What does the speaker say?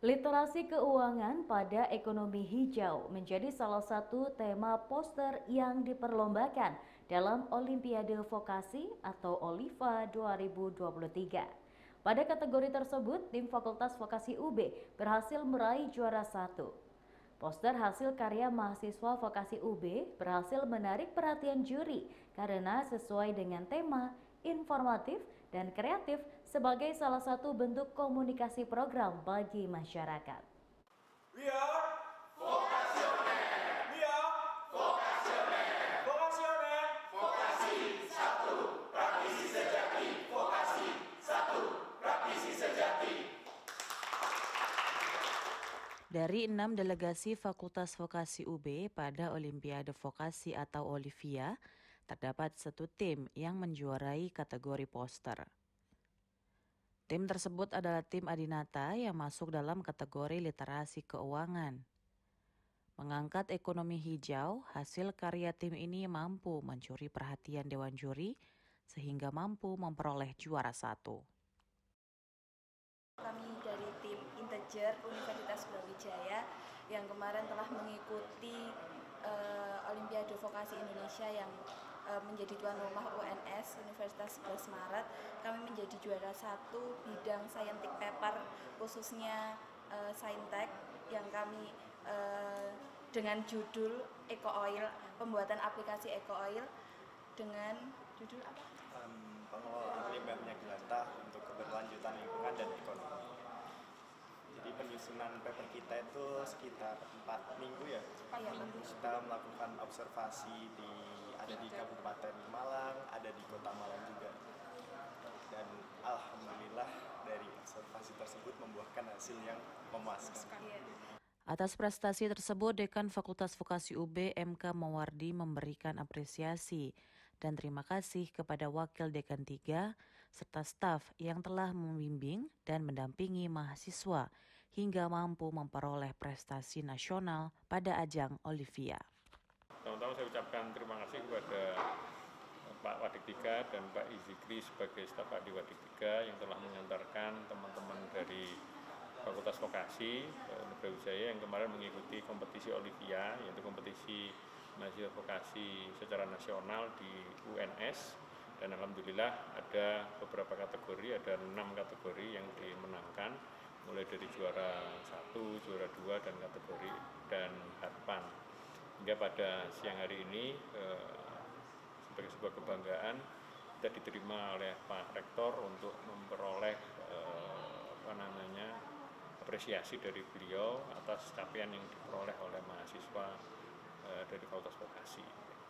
Literasi keuangan pada ekonomi hijau menjadi salah satu tema poster yang diperlombakan dalam Olimpiade Vokasi atau OLIVA 2023. Pada kategori tersebut, tim Fakultas Vokasi UB berhasil meraih juara 1. Poster hasil karya mahasiswa Vokasi UB berhasil menarik perhatian juri karena sesuai dengan tema informatif dan kreatif sebagai salah satu bentuk komunikasi program bagi masyarakat. We are vocasioner. We are vocasioner. Vocasioner. Vokasi 1, praktisi sejati. Vokasi 1, praktisi sejati. Dari 6 delegasi Fakultas Vokasi UB pada Olimpiade Vokasi atau Olivia, terdapat satu tim yang menjuarai kategori poster. Tim tersebut adalah tim Adinata yang masuk dalam kategori literasi keuangan. Mengangkat ekonomi hijau, hasil karya tim ini mampu mencuri perhatian Dewan Juri sehingga mampu memperoleh juara 1. Kami dari tim Integer Universitas Brawijaya yang kemarin telah mengikuti Olimpiade Vokasi Indonesia yang menjadi tuan rumah UNS Universitas 11 Maret. Kami menjadi juara 1 bidang scientific paper khususnya Saintek yang kami dengan judul Eco Oil, pembuatan aplikasi Eco Oil dengan judul apa? Pengelolaan limbah minyak jelantah untuk keberlanjutan lingkungan dan ekonomi. Jadi penyusunan paper kita itu sekitar 4 minggu ya. Kita melakukan observasi ada di Kabupaten Malang, ada di Kota Malang juga. Dan alhamdulillah dari observasi tersebut membuahkan hasil yang memuaskan. Atas prestasi tersebut, Dekan Fakultas Vokasi UB MK Mawardi memberikan apresiasi dan terima kasih kepada Wakil Dekan 3 serta staf yang telah membimbing dan mendampingi mahasiswa hingga mampu memperoleh prestasi nasional pada ajang Olivia. Pertama-tama saya ucapkan terima kasih kepada Pak Wadik 3 dan Pak Izikri sebagai staf Pak di Wadik 3 yang telah mengantarkan teman-teman dari Fakultas Vokasi Brawijaya yang kemarin mengikuti kompetisi Olivia, yaitu kompetisi mahasiswa vokasi secara nasional di UNS, dan alhamdulillah ada beberapa kategori, ada 6 kategori yang dimenangkan, mulai dari juara 1, juara 2 dan kategori dan harapan. Hingga pada siang hari ini sebagai sebuah kebanggaan kita diterima oleh Pak Rektor untuk memperoleh apresiasi dari beliau atas capaian yang diperoleh oleh mahasiswa dari Fakultas Vokasi.